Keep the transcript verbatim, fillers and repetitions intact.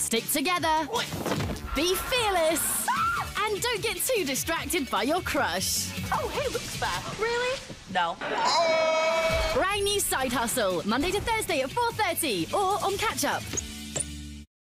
Stick together. Be fearless. And don't get too distracted by your crush. Oh, hey, Luke's back. Really? No. Brand new Side Hustle, Monday to Thursday at four thirty or on Catch Up.